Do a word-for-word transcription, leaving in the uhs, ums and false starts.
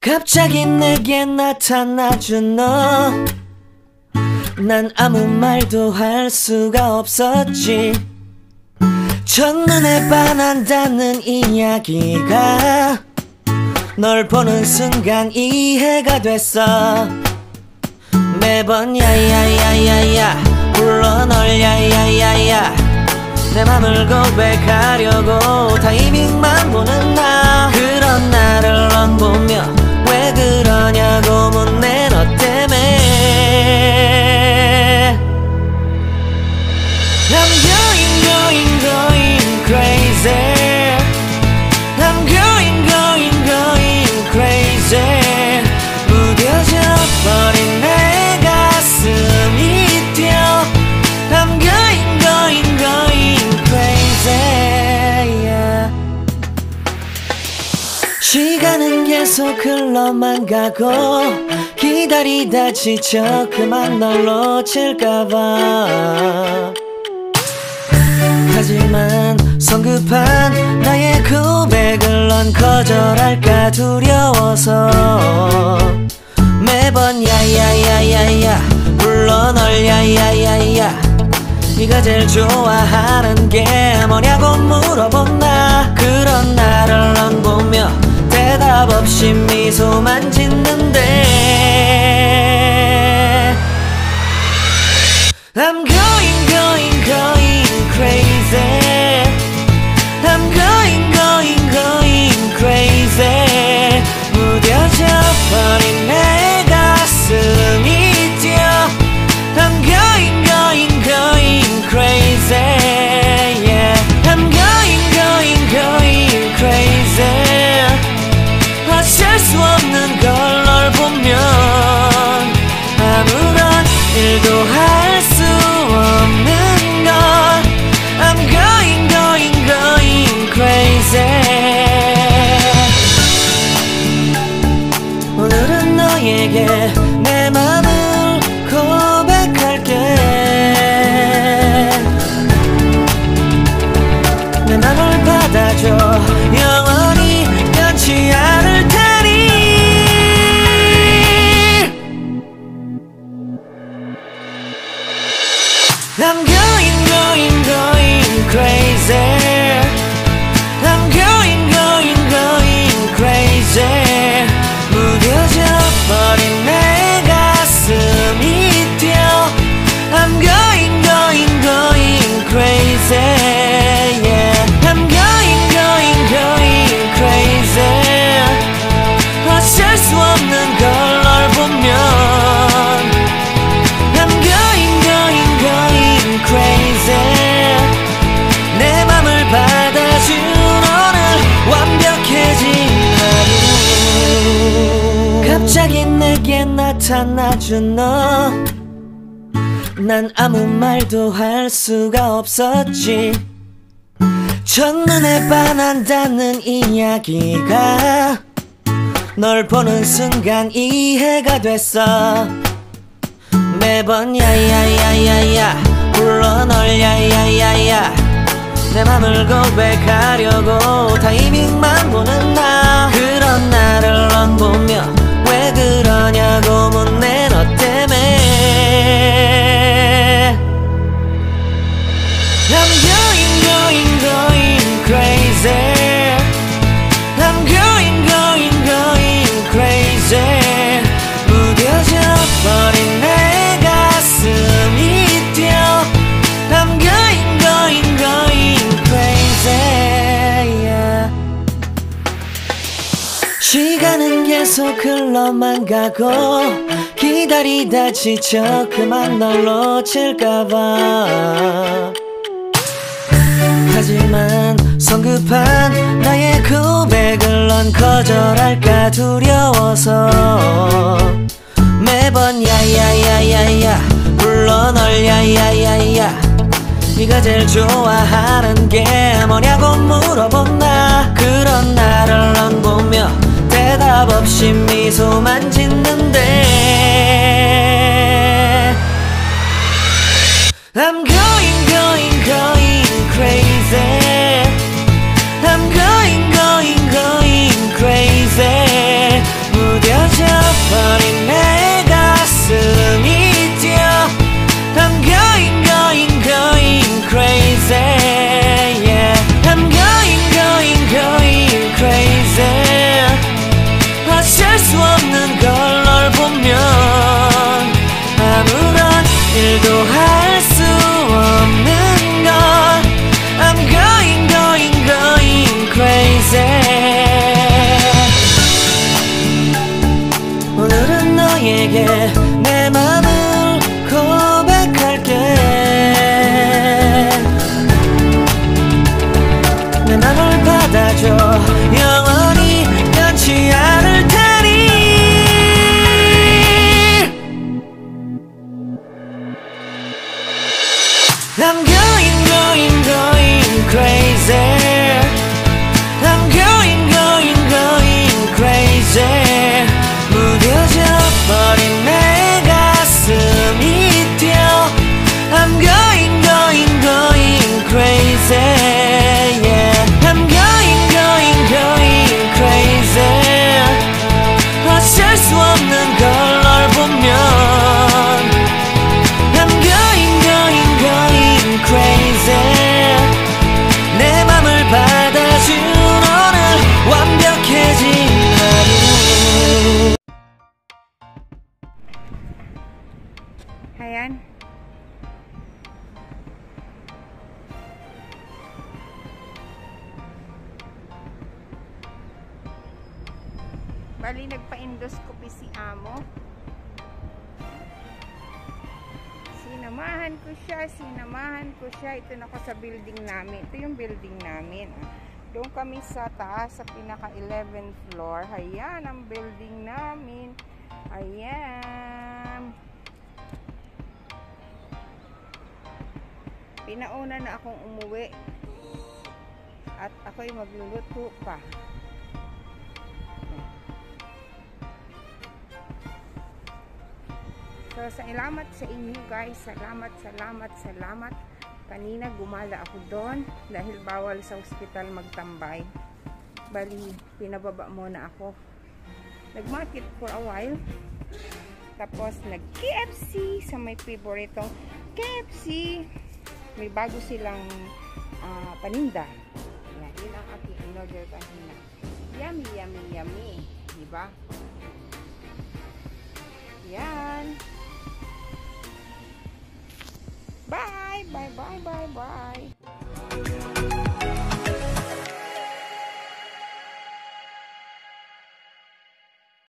갑자기 내게 나타나준 너, 난 아무 말도 할 수가 없었지. 첫눈에 반한다는 이야기가 널 보는 순간 이해가 됐어. 매번 야야야야야 불러 널 야야야야, 내 맘을 고백하려고 타이밍만 보는 나. 그런 나를 넌 보며 왜 그러냐고 묻네. 너 때문에 I'm going going going crazy. I'm going going going crazy. 무뎌져 버린 내 가슴이 뛰어. I'm going going going crazy, yeah. 시간은 계속 흘러만 가고 기다리다 지쳐 그만 널 놓칠까봐. 하지만 성급한 나의 고백을 넌 거절할까 두려워서 매번 야야야야야 불러 널 야야야야. 네가 제일 좋아하는 게 뭐냐고 물어본 나. 그런 나를 넌 보며 대답 없이 미소만 짓는데 I'm going going going crazy. I'm going going going crazy. 무뎌져 버린 내 가슴이 뛰어. I'm going going going crazy, yeah. I'm going going going crazy. 어쩔 수 없는 걸 널 보면 아무런 일도 할 수 없는 걸. I'm going going going crazy. 오늘은 너에게 내 맘을 고백할게. 내 맘을 받아줘. 영원히 변치 않을 테니. I'm going going going crazy. I'm going going going crazy. 무뎌져 버린 내 가슴이 뛰어. I'm going going going crazy, yeah. I'm going going going crazy. 어쩔 수 없는 걸 널 보면 I'm going going going crazy. 내 맘을 받아준 오늘 완벽해진 하루. 갑자기 내게 나타나준 너, 난 아무 말도 할 수가 없었지. 첫눈에 반한다는 이야기가 널 보는 순간 이해가 됐어. 매번 야야야야야 불러 널 야야야야, 내 맘을 고백하려고 타이밍만 보는 나. 그런 나를 넌 보며 왜 그러냐고 묻네. 너 때문에 I'm going going going crazy. I'm going going going crazy. 무뎌져 버린 내 가슴이 뛰어. I'm going going going crazy, yeah. 시간은 계속 흘러만 가고 기다리다 지쳐 그만 널 놓칠까봐. 하지만 성급한 나의 고백을 넌 거절할까 두려워서 매번 야야야야야 불러 널 야야야야. 네가 제일 좋아하는 게 뭐냐고 물어본 나. 그런 나를 넌 보며 대답 없이 미소만 짓는데 I'm going going going crazy. I'm going going going crazy. 무뎌 I'm going, going, going crazy. I'm going, going, going crazy. 무뎌져 버린 내 가슴이 뛰어. I'm going, going, going crazy. Yeah. I'm going, going, going crazy. 어쩔 수 없는 걸 널 보면. I'm going, going, going crazy. 내 맘을 받아준 오늘 완벽해진 하루. Ayan. Bali, nagpa-endoscopy si Amo. Sinamahan ko siya, sinamahan ko siya. Ito na ko sa building namin. Ito yung building namin. Doon kami sa taas, sa pinaka eleventh floor. Ayan, ang building namin. Ayan. Pinauna na akong umuwi. At ako'y magluluto pa. So, salamat sa inyo guys. Salamat, salamat, salamat. Kanina gumala ako doon dahil bawal sa ospital magtambay. Bali, pinababa muna ako. Nag-market for a while. Tapos, nag-K F C sa may favorite K F C. May bago silang uh, paninda. Yan, yun ang aking in-order kanina. Yummy, yummy, yummy. Diba? Yan. Bye, bye, bye, bye, bye.